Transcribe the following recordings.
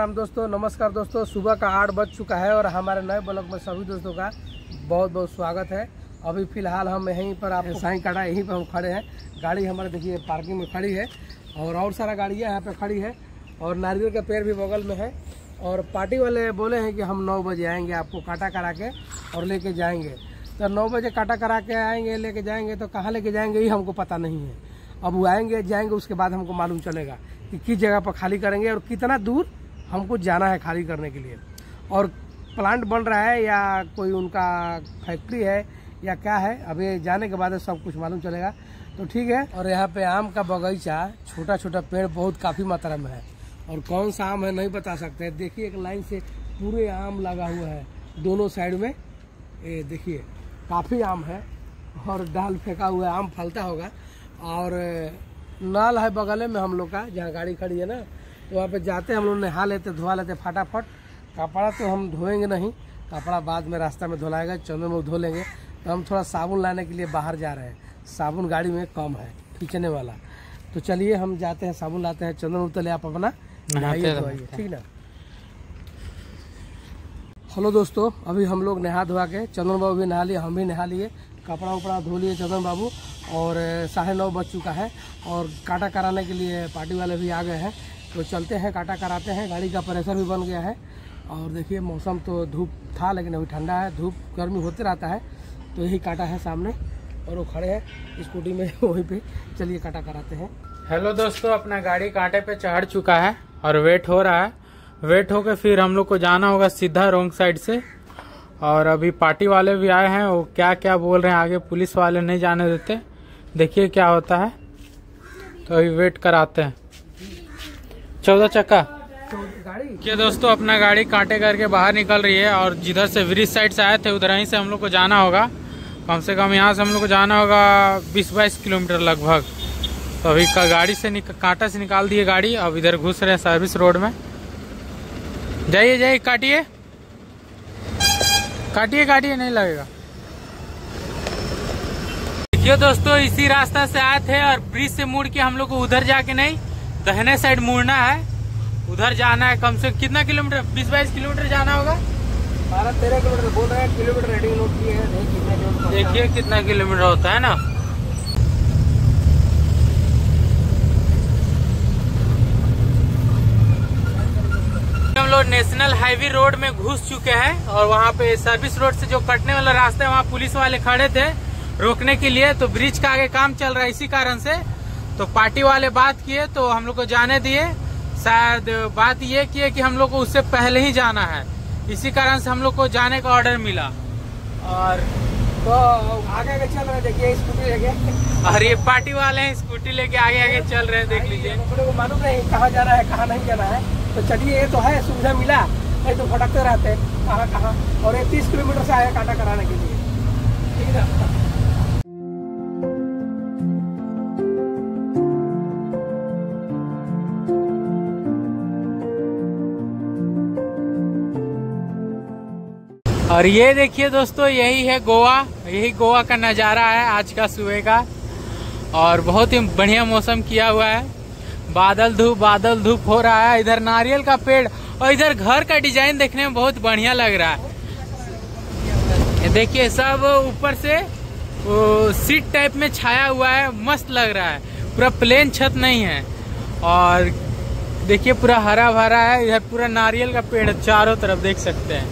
राम दोस्तों, नमस्कार दोस्तों। सुबह का 8 बज चुका है और हमारे नए ब्लॉग में सभी दोस्तों का बहुत बहुत स्वागत है। अभी फ़िलहाल हम यहीं पर आपको साईं काटा यहीं पर हम खड़े हैं। गाड़ी हमारे देखिए पार्किंग में खड़ी है और सारा गाड़ियाँ यहाँ पे खड़ी है और नारियल का पेड़ भी बगल में है। और पार्टी वाले बोले हैं कि हम 9 बजे आएंगे, आपको काटा करा के और लेके जाएंगे। तो 9 बजे काटा करा के आएंगे, लेके जाएंगे, तो कहाँ लेके जाएंगे ये हमको पता नहीं है। अब वो आएंगे जाएंगे, उसके बाद हमको मालूम चलेगा कि किस जगह पर खाली करेंगे और कितना दूर हमको जाना है खाली करने के लिए। और प्लांट बन रहा है या कोई उनका फैक्ट्री है या क्या है, अभी जाने के बाद सब कुछ मालूम चलेगा। तो ठीक है। और यहाँ पे आम का बगीचा, छोटा छोटा पेड़ बहुत काफ़ी मात्रा में है और कौन सा आम है नहीं बता सकते। देखिए एक लाइन से पूरे आम लगा हुआ है दोनों साइड में। ये देखिए काफ़ी आम है और डाल फेंका हुआ है, आम फलता होगा। और नाल है बगल में हम लोग का, जहाँ गाड़ी खड़ी है ना, तो वहाँ पे जाते हम लोग नहा लेते, धोआ लेते फटाफट। कपड़ा तो हम धोएंगे नहीं, कपड़ा बाद में रास्ता में धुलाएगा, चंदन में धो लेंगे। तो हम थोड़ा साबुन लाने के लिए बाहर जा रहे हैं, साबुन गाड़ी में कम है खींचने वाला। तो चलिए हम जाते हैं, साबुन लाते हैं, चंदन उतले, आप अपना नहाइए धोइए, ठीक ना। हेलो दोस्तों, अभी हम लोग नहा धोआ के, चंदन बाबू भी नहा लिए, हम भी नहा लिए, कपड़ा उपड़ा धो लिए चंदन बाबू। और 9:30 बज चुका है और काटा कराने के लिए पार्टी वाले भी आ गए हैं। तो चलते हैं, काटा कराते हैं। गाड़ी का प्रेशर भी बन गया है और देखिए मौसम तो धूप था लेकिन अभी ठंडा है, धूप गर्मी होते रहता है। तो यही काटा है सामने और वो खड़े हैं स्कूटी में वहीं पे। चलिए काटा कराते हैं। हेलो दोस्तों, अपना गाड़ी कांटे पे चढ़ चुका है और वेट हो रहा है। वेट होकर फिर हम लोग को जाना होगा सीधा रोंग साइड से। और अभी पार्टी वाले भी आए हैं, वो क्या क्या बोल रहे हैं आगे, पुलिस वाले नहीं जाने देते। देखिए क्या होता है, तो अभी वेट कराते हैं। 14 चक्का क्या दोस्तों, अपना गाड़ी कांटे करके बाहर निकल रही है और जिधर से ब्रिज साइड से आए थे उधर ही से हम लोग को जाना होगा। कम से कम यहाँ से हम लोग को जाना होगा 20-22 किलोमीटर लगभग। तो अभी गाड़ी से कांटा से निकाल दिए गाड़ी, अब इधर घुस रहे हैं सर्विस रोड में। जाइए जाइए, काटिए काटिए काटिए, नहीं लगेगा। देखिए दोस्तों, इसी रास्ता से आए थे और ब्रिज से मुड़ के हम लोग को उधर जाके नहीं, दाहिने साइड मुड़ना है, उधर जाना है। कम से कम कितना किलोमीटर, 20-22 किलोमीटर जाना होगा। 12-13 किलोमीटर बोल रहे हैं, किलोमीटर रेडिंग नोट की है। देखिए कितना किलोमीटर होता है ना। हम लोग नेशनल हाईवे रोड में घुस चुके हैं और वहाँ पे सर्विस रोड से जो कटने वाला रास्ता है, वहाँ पुलिस वाले खड़े थे रोकने के लिए। तो ब्रिज का आगे काम चल रहा है, इसी कारण से तो पार्टी वाले बात किए तो हम लोग को जाने दिए। शायद बात ये की है कि हम लोग को उससे पहले ही जाना है, इसी कारण से हम लोग को जाने का ऑर्डर मिला। और तो आगे आगे चल रहे हैं, देखिए स्कूटी लेके। और ये पार्टी वाले हैं स्कूटी लेके आगे आगे चल रहे हैं, देख लीजिए। को मालूम नहीं कहाँ जाना है कहाँ नहीं जाना है। तो चलिए, ये तो है सुविधा मिला, नहीं तो भटकते रहते कहाँ कहाँ। और ये 30 किलोमीटर से आया काटा कराने के लिए, ठीक है। और ये देखिए दोस्तों, यही है गोवा, यही गोवा का नज़ारा है आज का सुबह का। और बहुत ही बढ़िया मौसम किया हुआ है, बादल धूप हो रहा है। इधर नारियल का पेड़ और इधर घर का डिजाइन देखने में बहुत बढ़िया लग रहा है। देखिए सब ऊपर से सीट टाइप में छाया हुआ है, मस्त लग रहा है। पूरा प्लेन छत नहीं है और देखिए पूरा हरा भरा है। इधर पूरा नारियल का पेड़ चारों तरफ देख सकते हैं।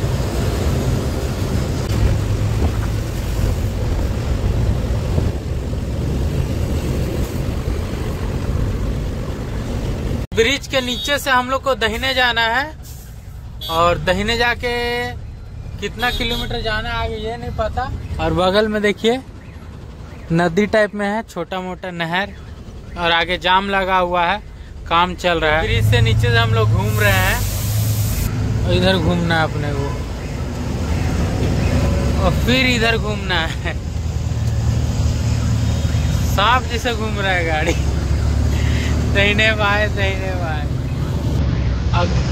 ब्रिज के नीचे से हम लोग को दहीने जाना है और दहीने जाके कितना किलोमीटर जाना है आगे ये नहीं पता। और बगल में देखिए नदी टाइप में है, छोटा मोटा नहर, और आगे जाम लगा हुआ है, काम चल रहा है। ब्रिज से नीचे से हम लोग घूम रहे हैं और इधर घूमना है अपने को और फिर इधर घूमना है। सांप जैसे घूम रहा है गाड़ी। दहीने भाई अब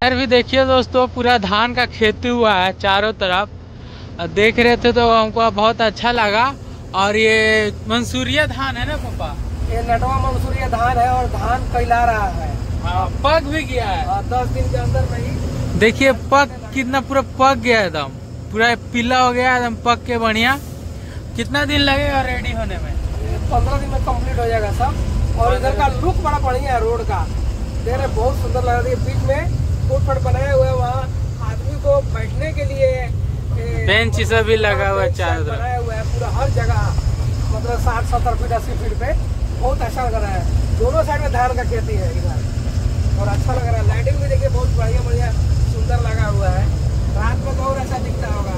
इधर भी देखिए दोस्तों, पूरा धान का खेती हुआ है चारों तरफ। देख रहे थे तो हमको बहुत अच्छा लगा। और ये मंसूरिया धान है ना पापा? ये नटवा मंसूरिया धान है और धान कैला रहा है। पक भी गया है 10 दिन के अंदर में ही। देखिए पक कितना पूरा पक गया एकदम, पूरा पीला हो गया एकदम पक के बढ़िया। कितना दिन लगेगा रेडी होने में? 15 दिन में कंप्लीट हो जाएगा सब। और इधर का लुक बड़ा बढ़िया है रोड का, देख रहे बहुत सुंदर लग रहा है। बीच में फुटपाथ बनाए हुए हैं, वहाँ आदमी को बैठने के लिए बेंच सब भी लगा हुआ है चारों तरफ, बनाया हुआ है पूरा हर जगह। मतलब 60-70 फीट 80 फीट पे बहुत अच्छा लग रहा है। दोनों साइड में धान का खेती है इधर और अच्छा लग रहा है। लाइटिंग भी देखिए बहुत बढ़िया बढ़िया सुंदर लगा हुआ है। रात में तो और अच्छा दिखता होगा।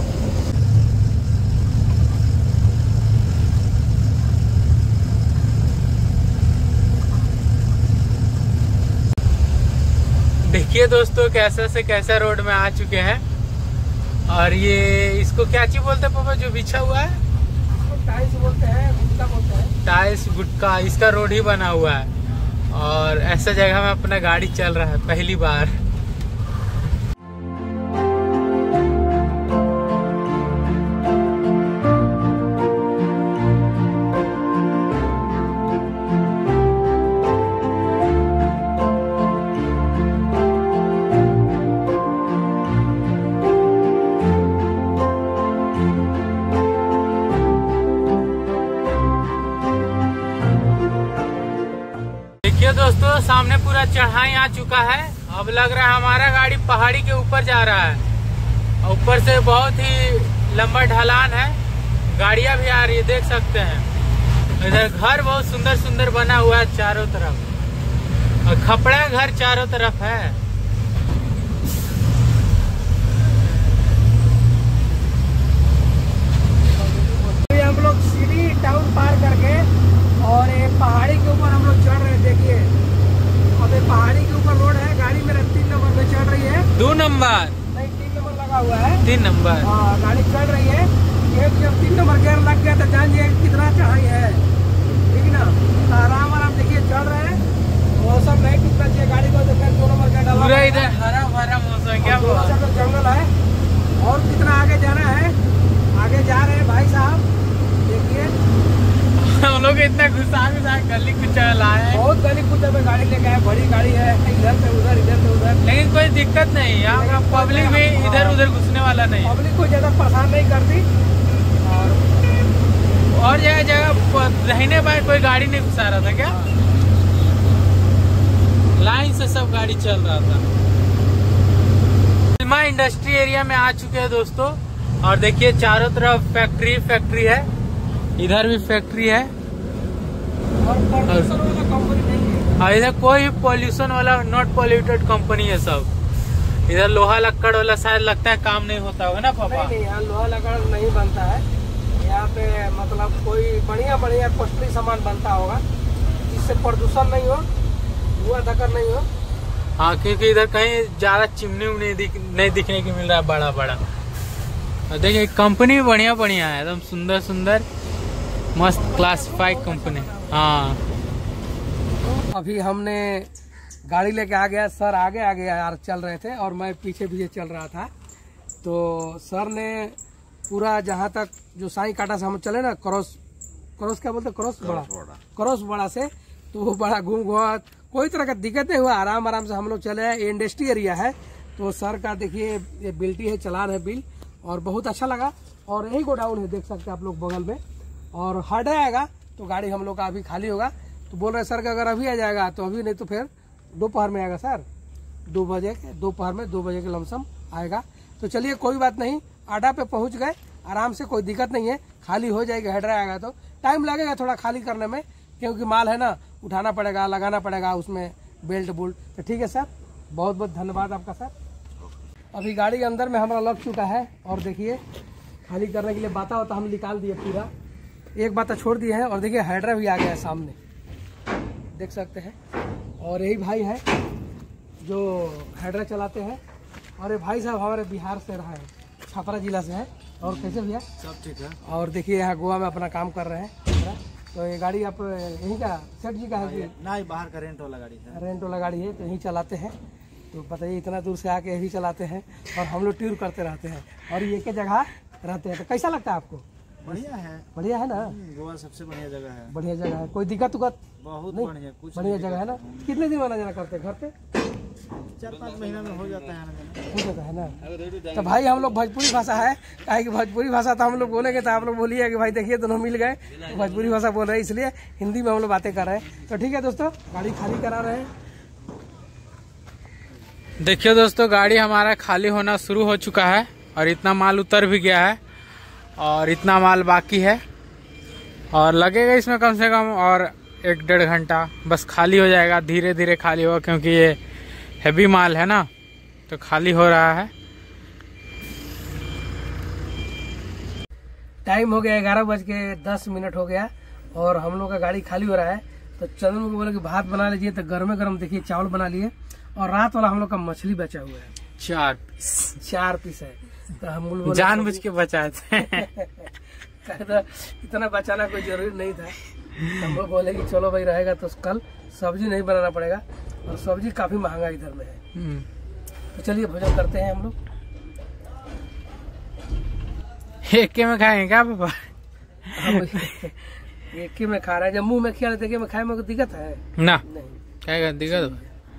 देखिए दोस्तों कैसा से कैसा रोड में आ चुके हैं। और ये इसको क्या चीज बोलते हैं पापा जो बिछा हुआ है? टाइल्स बोलते हैं, गुटका बोलते हैं। टाइल्स गुटका, इसका रोड ही बना हुआ है। और ऐसा जगह में अपना गाड़ी चल रहा है पहली बार। देखिए दोस्तों सामने पूरा चढ़ाई आ चुका है। अब लग रहा है हमारा गाड़ी पहाड़ी के ऊपर जा रहा है। ऊपर से बहुत ही लंबा ढलान है, गाड़ियां भी आ रही है देख सकते हैं। इधर घर बहुत सुंदर सुंदर बना हुआ है चारों तरफ, और खपड़ा घर चारों तरफ है। हम लोग सिटी टाउन पार करके और ये पहाड़ी के ऊपर हम लोग चढ़ रहे हैं। देखिए अब ये पहाड़ी के ऊपर रोड है, गाड़ी मेरा 3 नंबर पे चढ़ रही है। 2 नंबर नहीं 3 नंबर लगा हुआ है। 3 नंबर हाँ गाड़ी चढ़ रही है। एक जब 3 नंबर गेयर लग गया तो जानिए कितना चढ़ाई है, ठीक ना। तो आराम आराम देखिए चढ़ रहे हैं। मौसम नहीं टूटना चाहिए गाड़ी को, तो 2 नंबर का डाला पूरा इधर हरा भरा मौसम क्या जंगल है। और कितना आगे जाना है, आगे जा रहे हैं भाई साहब देखिए। हम लोग इतना घुसा गली कुचा लाए, बहुत गली कुचा में गाड़ी लेके आए। बड़ी गाड़ी है, इधर से उधर इधर से उधर, लेकिन कोई दिक्कत नहीं। यहाँ का पब्लिक भी इधर उधर घुसने वाला नहीं, पब्लिक को ज्यादा परेशान नहीं करती। और जगह जगह रहने पर कोई गाड़ी नहीं घुसा रहा था क्या? लाइन से सब गाड़ी चल रहा था। फिल्मा इंडस्ट्री एरिया में आ चुके हैं दोस्तों। और देखिए चारों तरफ फैक्ट्री है, इधर भी फैक्ट्री है। और पॉल्यूशन वाला कंपनी नहीं है। इधर कोई पॉल्यूशन वाला नॉट पॉल्यूटेड कंपनी है सब। इधर लोहा लक्कड़ वाला शायद लगता है काम नहीं होता होगा ना पापा? नहीं यहाँ लोहा लकड़ नहीं बनता है। यहाँ पे मतलब कोई बढ़िया बढ़िया कॉस्टली सामान बनता होगा जिससे प्रदूषण नहीं हो, धुआं धक्कर नहीं हो। हाँ क्योंकि इधर कहीं ज्यादा चिमनी नहीं दिखने की मिल रहा है बड़ा बड़ा। देखिए कंपनी बढ़िया बढ़िया है, एकदम सुंदर सुंदर मस्त क्लासिफाइड कंपनी। हाँ अभी हमने गाड़ी लेके आ गया, सर आगे आगे यार चल रहे थे और मैं पीछे पीछे चल रहा था। तो सर ने पूरा जहाँ तक जो साई काटा से हम चले ना, क्रॉस क्या बोलते, क्रॉस बड़ा से, तो वो बड़ा घूम घुमा, कोई तरह का दिक्कत नहीं हुआ। आराम आराम से हम लोग चले। ये इंडस्ट्री एरिया है तो सर का देखिए ये बिल्टी है, चलान है बिल, और बहुत अच्छा लगा। और यही गोडाउन है देख सकते हैं आप लोग बगल में। और हार्ड आएगा तो गाड़ी हम लोग का अभी खाली होगा। तो बोल रहे सर कि अगर अभी आ जाएगा तो अभी, नहीं तो फिर दोपहर में आएगा सर, 2 बजे के, दोपहर में 2 बजे के लमसम आएगा। तो चलिए कोई बात नहीं, अड्डा पे पहुंच गए आराम से, कोई दिक्कत नहीं है, खाली हो जाएगा। हेडरा आएगा तो टाइम लगेगा थोड़ा खाली करने में, क्योंकि माल है ना, उठाना पड़ेगा, लगाना पड़ेगा उसमें बेल्ट बुल्ट। तो ठीक है सर, बहुत बहुत धन्यवाद आपका सर। अभी गाड़ी के अंदर में हमारा लग चुका है और देखिए खाली करने के लिए बाता होता हम निकाल दिए पूरा, एक बाता छोड़ दिए हैं। और देखिए हाइड्रा भी आ गया है सामने, देख सकते हैं। और यही भाई है जो हाइड्रा चलाते हैं। और ये भाई साहब हमारे बिहार से रहा है, छपरा जिला से है। और कैसे भैया? सब ठीक है। और देखिए यहाँ गोवा में अपना काम कर रहे हैं। तो ये गाड़ी आप यहीं का सेठ जी का है कि नहीं? बाहर का रेंट वाला गाड़ी है। रेंट वाला गाड़ी है तो यहीं चलाते हैं। तो बताइए इतना दूर से आके यही चलाते हैं और हम लोग टूर करते रहते हैं और ये के जगह रहते हैं। तो कैसा लगता है आपको? बढ़िया है, बढ़िया है ना? गोवा सबसे बढ़िया जगह है। बढ़िया जगह है, कोई दिक्कत उक्कत बहुत नहीं? बढ़िया, कुछ बढ़िया जगह है ना? कितने दिन आना जाना करते हैं घर पे? 4-5 महीना में हो जाता है आना जाना। हो जाता है ना? तो भाई हम लोग भोजपुरी भाषा है, काहे कि भोजपुरी भाषा तो हम लोग बोलेंगे तो आप लोग बोलिए कि भाई देखिए दोनों मिल गए, तो भोजपुरी भाषा बोल रहे हैं इसलिए हिंदी में हम लोग बातें कर रहे हैं। तो ठीक है दोस्तों, गाड़ी खाली करा रहे हैं। देखिए दोस्तों, गाड़ी हमारा खाली होना शुरू हो चुका है और इतना माल उतर भी गया है और इतना माल बाकी है और लगेगा इसमें कम से कम और 1-1.5 घंटा, बस खाली हो जाएगा। धीरे धीरे खाली होगा क्योंकि ये हैवी माल है ना, तो खाली हो रहा है। टाइम हो गया 11:10 हो गया और हम लोग का गाड़ी खाली हो रहा है। तो चंदन को बोले कि भात बना लीजिए, तो गर्मे गर्म देखिए चावल बना लिए और रात वाला हम लोग का मछली बचा हुआ है 4 पीस है। तो हम लोग जानबूझ के बचाए थे। तो इतना बचाना कोई जरूरी नहीं था। हम लोग बोले कि चलो भाई रहेगा तो कल सब्जी नहीं बनाना पड़ेगा और सब्जी काफी महंगा इधर में है। तो चलिए भोजन करते हैं हम लोग। एक में खाएंगे क्या पापा? एक में खा रहे हैं, जब मुंह में खिया लेते में खाए में कोई दिक्कत है ना? नहीं, क्या दिक्कत?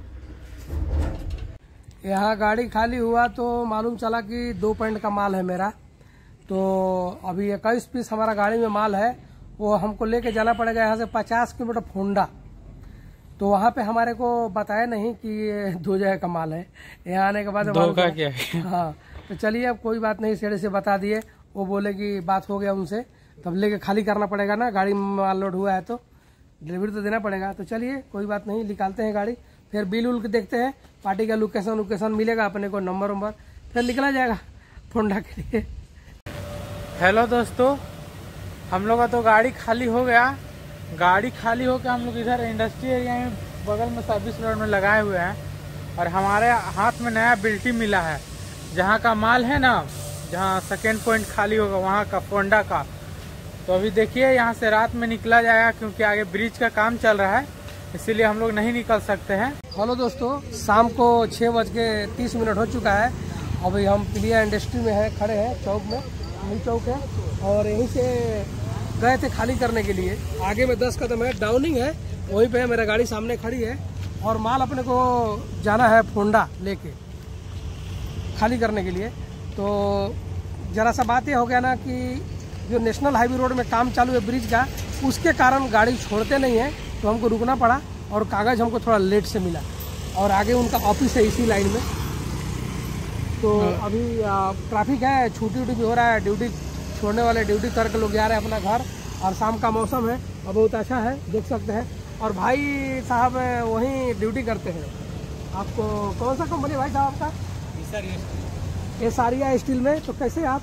यहाँ गाड़ी खाली हुआ तो मालूम चला कि 2 पॉइंट का माल है मेरा। तो अभी 21 पीस हमारा गाड़ी में माल है, वो हमको लेके जाना पड़ेगा यहाँ से 50 किलोमीटर फोंडा। तो वहाँ पे हमारे को बताया नहीं कि ये 2 जगह का माल है। यहाँ आने के बाद धोखा क्या है? हाँ, तो चलिए अब कोई बात नहीं, सेड़े से बता दिए। वो बोले कि बात हो गया उनसे, तब लेके खाली करना पड़ेगा ना, गाड़ी में माल लोड हुआ है तो डिलीवरी तो देना पड़ेगा। तो चलिए कोई बात नहीं, निकालते हैं गाड़ी, फिर बिल उल के देखते हैं, पार्टी का लोकेशन मिलेगा अपने को, नंबर फिर निकला जाएगा फोंडा के लिए। हेलो दोस्तों, हम लोग का तो गाड़ी खाली हो गया। गाड़ी खाली होकर हम लोग इधर इंडस्ट्री एरिया में बगल में सर्विस रोड में लगाए हुए हैं और हमारे हाथ में नया बिल्टी मिला है। जहाँ का माल है ना, जहाँ सेकेंड पॉइंट खाली होगा वहाँ का फोंडा का। तो अभी देखिए यहाँ से रात में निकला जाएगा क्योंकि आगे ब्रिज का काम चल रहा है, इसीलिए हम लोग नहीं निकल सकते हैं। हेलो दोस्तों, शाम को 6:30 हो चुका है। अभी हम पिलिया इंडस्ट्री में है, खड़े हैं चौक में, यही चौक है और यहीं से गए थे खाली करने के लिए। आगे में 10 कदम है, डाउनिंग है, वहीं पे मेरा गाड़ी सामने खड़ी है और माल अपने को जाना है फोंडा लेके खाली करने के लिए। तो जरा सा बात ये हो गया ना कि जो नेशनल हाईवे रोड में काम चालू है ब्रिज का, उसके कारण गाड़ी छोड़ते नहीं है, तो हमको रुकना पड़ा और कागज़ हमको थोड़ा लेट से मिला और आगे उनका ऑफिस है इसी लाइन में। तो अभी ट्रैफिक है, छुट्टी भी हो रहा है, ड्यूटी छोड़ने वाले ड्यूटी करके लोग जा रहे हैं अपना घर और शाम का मौसम है और बहुत अच्छा है, देख सकते हैं। और भाई साहब वहीं ड्यूटी करते हैं। आपको कौन सा कंपनी भाई साहब आपका? एसारिया स्टील में। तो कैसे आप?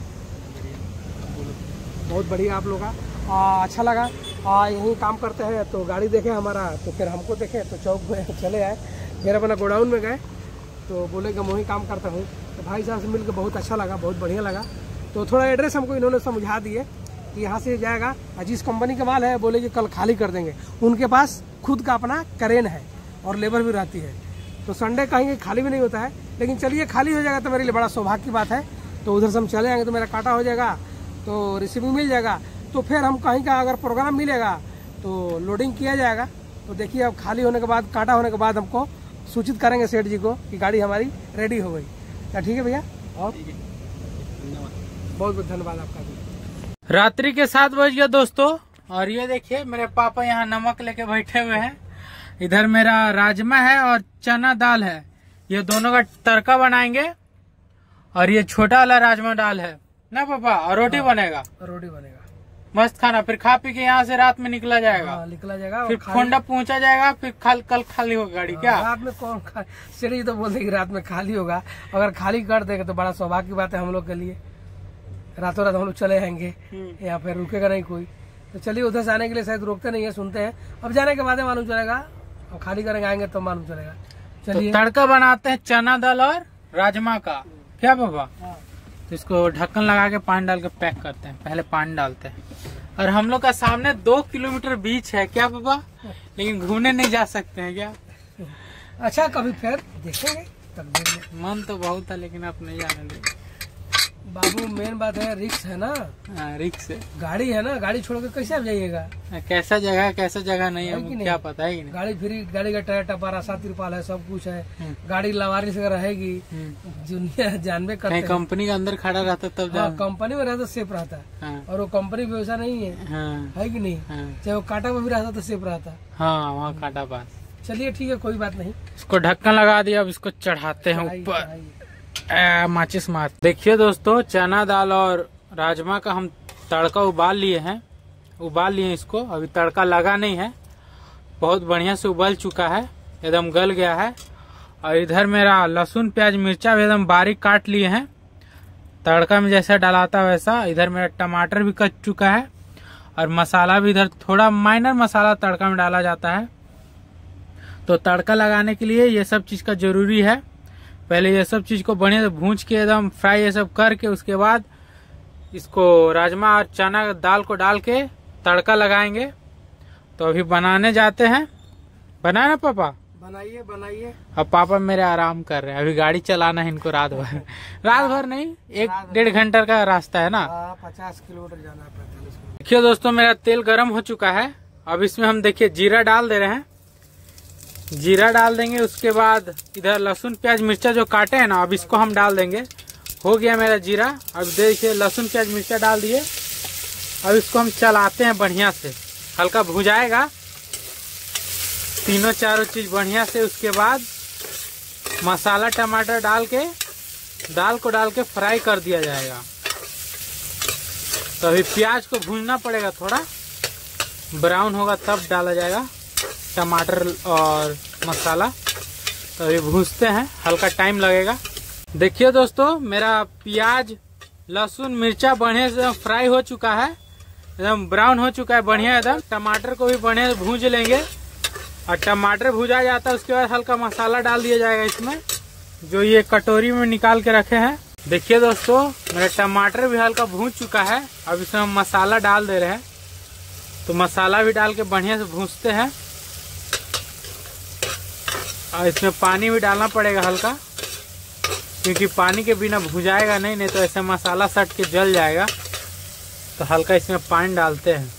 बहुत बढ़िया आप लोग का, अच्छा लगा। यहीं काम करते हैं तो गाड़ी देखे हमारा, तो फिर हमको देखे तो चौक में चले आए, फिर अपना गोडाउन में गए तो बोले कि मैं वहीं काम करता हूँ। तो भाई साहब से मिलकर बहुत अच्छा लगा, बहुत बढ़िया लगा। तो थोड़ा एड्रेस हमको इन्होंने समझा दिए कि यहाँ से जाएगा, जिस कंपनी का माल है बोले कि कल खाली कर देंगे। उनके पास खुद का अपना क्रेन है और लेबर भी रहती है, तो संडे कहीं खाली भी नहीं होता है। लेकिन चलिए खाली हो जाएगा तो मेरे लिए बड़ा सौभाग्य की बात है। तो उधर से हम चले आएंगे तो मेरा काटा हो जाएगा, तो रिसीविंग मिल जाएगा, तो फिर हम कहीं का अगर प्रोग्राम मिलेगा तो लोडिंग किया जाएगा। तो देखिए अब खाली होने के बाद, काटा होने के बाद हमको सूचित करेंगे सेठ जी को कि गाड़ी हमारी रेडी हो गई। क्या ठीक है भैया? और बहुत बहुत धन्यवाद आपका भी। रात्रि के 7 बज गया दोस्तों और ये देखिए मेरे पापा यहाँ नमक लेके बैठे हुए हैं। इधर मेरा राजमा है और चना दाल है, ये दोनों का तड़का बनाएंगे और ये छोटा वाला राजमा दाल है ना पापा, और रोटी बनेगा। रोटी बनेगा, मस्त खाना। फिर खा पी के यहाँ से रात में निकला जाएगा, निकला जाएगा, फिर फोंडा पहुंचा जाएगा, फिर कल खाली होगा गाड़ी। क्या रात में कौन सीढ़ी तो बोलते कि रात में खाली होगा, अगर खाली कर देगा तो बड़ा सौभाग्य की बात है हम लोग के लिए। रातों रात हम लोग चले आएंगे, यहाँ पे रुकेगा नहीं कोई। तो चलिए उधर से आने के लिए शायद रोकते नहीं है, सुनते हैं। अब जाने के बाद मालूम चलेगा, अब खाली करेंगे आएंगे तो मालूम चलेगा। चलिए तो तड़का बनाते हैं चना दाल और राजमा का, क्या पापा? तो इसको ढक्कन लगा के पानी डाल के पैक करते हैं, पहले पानी डालते हैं। और हम लोग का सामने 2 किलोमीटर बीच है, क्या पापा? लेकिन घूमने नहीं जा सकते हैं क्या? अच्छा कभी फिर देखेंगे, तकदीर में। मन तो बहुत था लेकिन आप नहीं जाने देंगे। बाबू मेन बात है रिक्स है ना, रिक्स है। गाड़ी है ना, गाड़ी छोड़ के कैसे आप जाइएगा? कैसा जगह है कैसा जगह नहीं है है कि हमको नहीं? क्या पता है कि नहीं। गाड़ी फ्री, गाड़ी का टायर टपारा, साथ तिरपाल है, सब कुछ है। गाड़ी लवारिस अगर रहेगी, दुनिया जानबे करते कहीं हैं। कंपनी के अंदर खड़ा रहता तब हाँ, कंपनी में रहता तो सेफ रहता है, हाँ और वो कंपनी भी वैसा नहीं है, हाँ है कि नहीं? हाँ चाहे वो कांटा में भी रहता तो सेफ रहता। हाँ वहाँ कांटा पास। चलिए ठीक है, कोई बात नहीं। इसको ढक्कन लगा दिया, अब इसको चढ़ाते हैं ऊपर। माचिस मार। देखिए दोस्तों, चना दाल और राजमा का हम तड़का उबाल लिए हैं, इसको। अभी तड़का लगा नहीं है, बहुत बढ़िया से उबल चुका है, एकदम गल गया है। और इधर मेरा लहसुन प्याज मिर्चा भी एकदम बारीक काट लिए हैं, तड़का में जैसा डालाता वैसा। इधर मेरा टमाटर भी कट चुका है, और मसाला भी इधर थोड़ा माइनर मसाला तड़का में डाला जाता है। तो तड़का लगाने के लिए ये सब चीज का जरूरी है। पहले ये सब चीज को बढ़िया से भूंज के एकदम फ्राई ये सब करके, उसके बाद इसको राजमा और चना दाल को डाल के तड़का लगाएंगे। तो अभी बनाने जाते हैं। बनाए ना पापा? बनाइए बनाइए। अब पापा मेरे आराम कर रहे हैं, अभी गाड़ी चलाना है इनको रात भर। रात भर नहीं, 1-1.5 घंटा का रास्ता है ना। 50 किलोमीटर जाना है, 45 किलोमीटर। देखिए दोस्तों, मेरा तेल गर्म हो चुका है। अब इसमें हम देखिए जीरा डाल दे रहे हैं। जीरा डाल देंगे, उसके बाद इधर लहसुन प्याज मिर्चा जो काटे हैं ना, अब इसको हम डाल देंगे। हो गया मेरा जीरा। अब देखिए लहसुन प्याज मिर्चा डाल दिए। अब इसको हम चलाते हैं बढ़िया से, हल्का भुजाएगा तीनों चारों चीज बढ़िया से। उसके बाद मसाला टमाटर डाल के दाल को डाल के फ्राई कर दिया जाएगा। तो अभी प्याज को भूनना पड़ेगा, थोड़ा ब्राउन होगा तब डाला जाएगा टमाटर और मसाला। तो अभी भूनते हैं, हल्का टाइम लगेगा। देखिए दोस्तों, मेरा प्याज लहसुन मिर्चा बढ़िया से फ्राई हो चुका है, एकदम ब्राउन हो चुका है बढ़िया एकदम। टमाटर को भी बढ़िया से भूंज लेंगे, और टमाटर भूजा जाता है उसके बाद हल्का मसाला डाल दिया जाएगा इसमें, जो ये कटोरी में निकाल के रखे हैं। देखिए दोस्तों, मेरा टमाटर भी हल्का भूंज चुका है। अब इसमें हम मसाला डाल दे रहे हैं। तो मसाला भी डाल के बढ़िया से भूंजते हैं, और इसमें पानी भी डालना पड़ेगा हल्का, क्योंकि पानी के बिना भुजाएगा नहीं तो ऐसे मसाला सट के जल जाएगा। तो हल्का इसमें पानी डालते हैं,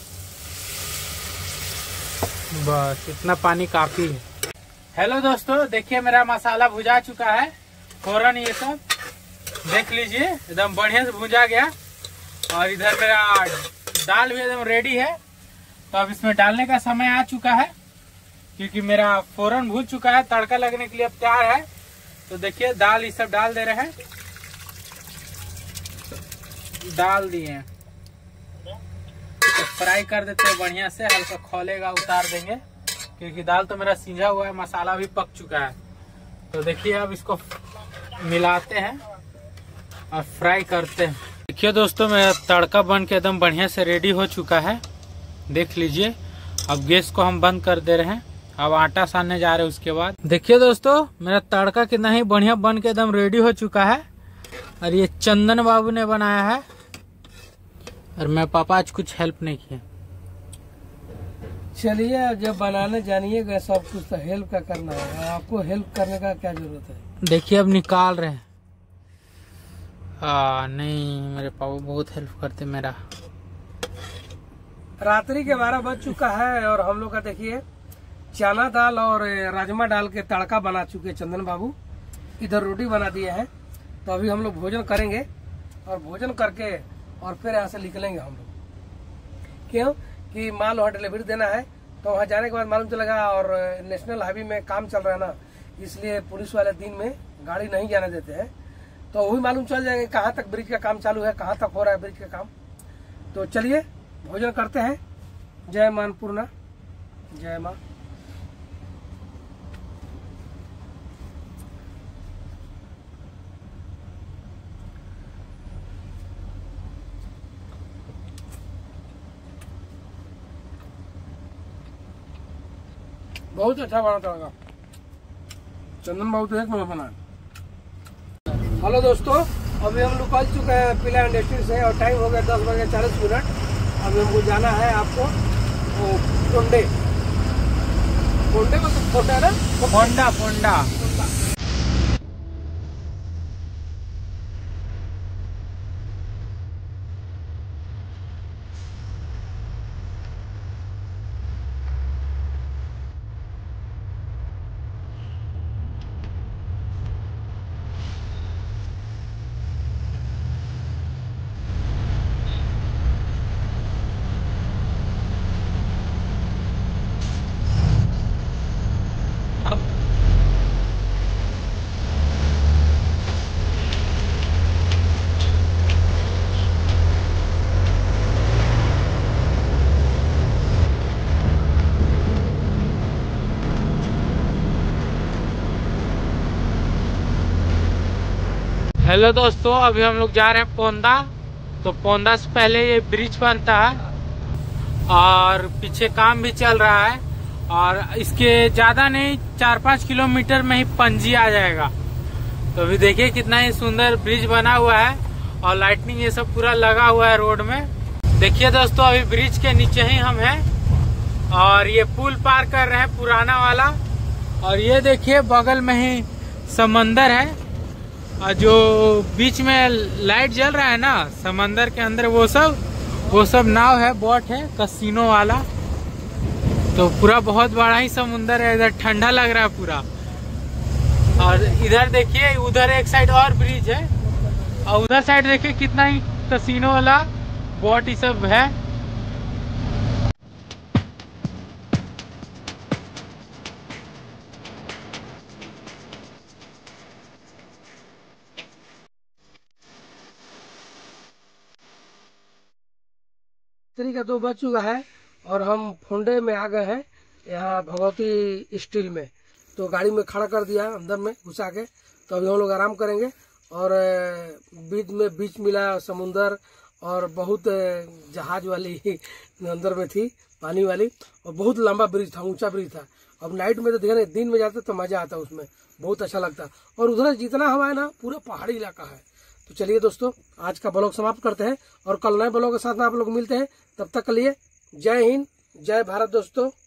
बस इतना पानी काफी है। हेलो दोस्तों, देखिए मेरा मसाला भुजा चुका है, फौरन ये सब देख लीजिए एकदम बढ़िया से भुजा गया। और इधर मेरा दाल भी एकदम रेडी है। तो अब इसमें डालने का समय आ चुका है, क्योंकि मेरा फौरन भून चुका है, तड़का लगने के लिए अब तैयार है। तो देखिए दाल ये सब डाल दे रहे हैं, डाल दिए। तो फ्राई कर देते हैं बढ़िया से, हल्का खोलेगा उतार देंगे, क्योंकि दाल तो मेरा सीझा हुआ है, मसाला भी पक चुका है। तो देखिए अब इसको मिलाते हैं और फ्राई करते हैं। देखिए दोस्तों, मेरा तड़का बन के एकदम बढ़िया से रेडी हो चुका है, देख लीजिए। अब गैस को हम बंद कर दे रहे हैं, अब आटा सानने जा रहे हैं उसके बाद। देखिए दोस्तों, मेरा तड़का कितना ही बढ़िया बन के एकदम रेडी हो चुका है, और ये चंदन बाबू ने बनाया है, और मैं पापा आज कुछ हेल्प नहीं किया। चलिए, अब जब बनाने जानिएगा सब कुछ तो हेल्प का करना है, आपको हेल्प करने का क्या जरूरत है? देखिए अब निकाल रहे हैं। नहीं, मेरे पापा बहुत हेल्प करते मेरा। रात्रि के 12 बज चुका है, और हम लोग का देखिए चना दाल और राजमा डाल के तड़का बना चुके हैं चंदन बाबू। इधर रोटी बना दिए हैं। तो अभी हम लोग भोजन करेंगे, और भोजन करके और फिर यहाँ से निकलेंगे हम लोग। क्यों कि माल वहाँ डिलीवरी देना है। तो वहाँ जाने के बाद मालूम चलेगा, और नेशनल हाईवे में काम चल रहा है ना, इसलिए पुलिस वाले दिन में गाड़ी नहीं जाने देते हैं। तो वही मालूम चल जाएंगे कहाँ तक ब्रिज का काम चालू है, कहाँ तक हो रहा है ब्रिज का काम। तो चलिए भोजन करते हैं। जय मां अन्नपूर्णा, जय मां। बहुत अच्छा बना था चंदन बाबू, तो एक नंबर बना। हेलो दोस्तों, अभी हम लोग पहुंच चुके हैं पीला इंडस्ट्री से, और टाइम हो गया 10:40। अभी हमको जाना है आपको पोंडे को, तो फोटा है ना, पोंडा। हेलो दोस्तों, अभी हम लोग जा रहे हैं पोंदा। तो पोंदा से पहले ये ब्रिज बनता है और पीछे काम भी चल रहा है और इसके ज्यादा नहीं 4-5 किलोमीटर में ही पणजी आ जाएगा। तो अभी देखिए कितना ही सुंदर ब्रिज बना हुआ है और लाइटनिंग ये सब पूरा लगा हुआ है रोड में। देखिए दोस्तों, अभी ब्रिज के नीचे ही हम हैं और ये पुल पार कर रहे हैं पुराना वाला। और ये देखिए बगल में ही समंदर है और जो बीच में लाइट जल रहा है ना समंदर के अंदर, वो सब नाव है, बोट है, कसिनो वाला। तो पूरा बहुत बड़ा ही समुंदर है, इधर ठंडा लग रहा है पूरा। और इधर देखिए, उधर एक साइड और ब्रिज है और उधर साइड देखिए कितना ही कसिनो वाला बोट ये सब है। रात्रि का 2 बज चुका है और हम फोंडे में आ गए हैं, यहाँ भगवती स्टील में। तो गाड़ी में खड़ा कर दिया अंदर में घुसा के। तो अभी हम लोग आराम करेंगे और बीच में बीच मिला समुंदर और बहुत जहाज वाली अंदर में थी, पानी वाली, और बहुत लंबा ब्रिज था, ऊंचा ब्रिज था। अब नाइट में तो देखने, दिन में जाते तो मजा आता उसमें, बहुत अच्छा लगता। और उधर जितना हवा है ना पूरा पहाड़ी इलाका है। तो चलिए दोस्तों, आज का ब्लॉग समाप्त करते हैं और कल नए ब्लॉग के साथ में आप लोग मिलते हैं। तब तक के लिए जय हिंद, जय भारत दोस्तों।